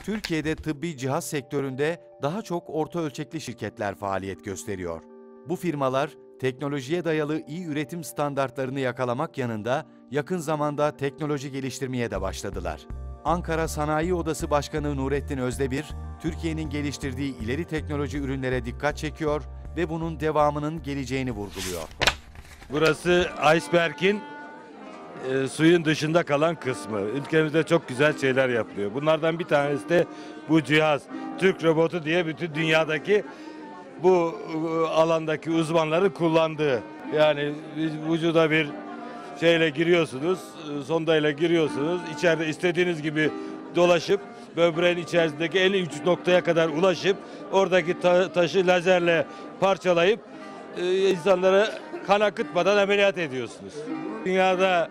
Türkiye'de tıbbi cihaz sektöründe daha çok orta ölçekli şirketler faaliyet gösteriyor. Bu firmalar teknolojiye dayalı iyi üretim standartlarını yakalamak yanında yakın zamanda teknoloji geliştirmeye de başladılar. Ankara Sanayi Odası Başkanı Nurettin Özdemir, Türkiye'nin geliştirdiği ileri teknoloji ürünlere dikkat çekiyor ve bunun devamının geleceğini vurguluyor. Burası iceberg'in suyun dışında kalan kısmı. Ülkemizde çok güzel şeyler yapılıyor. Bunlardan bir tanesi de bu cihaz. Türk robotu diye bütün dünyadaki bu alandaki uzmanların kullandığı. Yani vücuda bir şeyle giriyorsunuz, sondayla giriyorsunuz. İçeride istediğiniz gibi dolaşıp böbreğin içerisindeki en uç noktaya kadar ulaşıp oradaki taşı lazerle parçalayıp insanlara kan akıtmadan ameliyat ediyorsunuz. Dünyada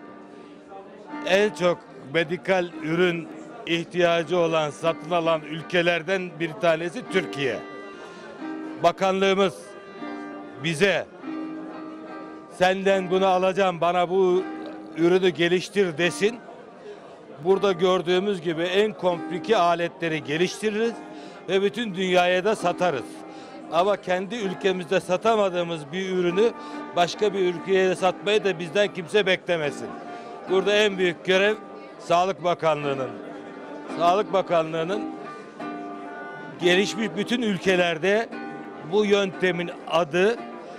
en çok medikal ürün ihtiyacı olan, satın alan ülkelerden bir tanesi Türkiye. Bakanlığımız bize senden bunu alacağım, bana bu ürünü geliştir desin. Burada gördüğümüz gibi en komplike aletleri geliştiririz ve bütün dünyaya da satarız. Ama kendi ülkemizde satamadığımız bir ürünü başka bir ülkeye satmayı da bizden kimse beklemesin. Burada en büyük görev Sağlık Bakanlığı'nın. Sağlık Bakanlığı'nın gelişmiş bütün ülkelerde bu yöntemin adı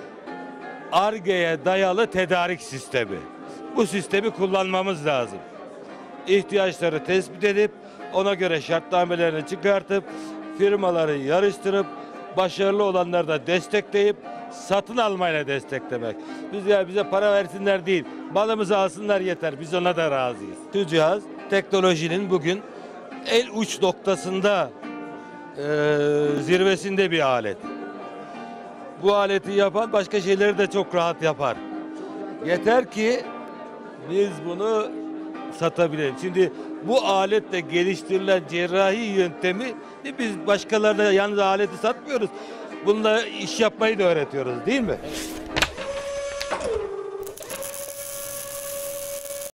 Ar-Ge'ye dayalı tedarik sistemi. Bu sistemi kullanmamız lazım. İhtiyaçları tespit edip ona göre şartnamelerini çıkartıp firmaları yarıştırıp başarılı olanları da destekleyip satın almayla desteklemek. Bize para versinler değil, malımızı alsınlar yeter. Biz ona da razıyız. Şu cihaz teknolojinin bugün en uç noktasında zirvesinde bir alet. Bu aleti yapan başka şeyleri de çok rahat yapar. Yeter ki biz bunu satabilelim. Şimdi bu aletle geliştirilen cerrahi yöntemi biz başkalarına yalnız aleti satmıyoruz. Bununla iş yapmayı da öğretiyoruz, değil mi?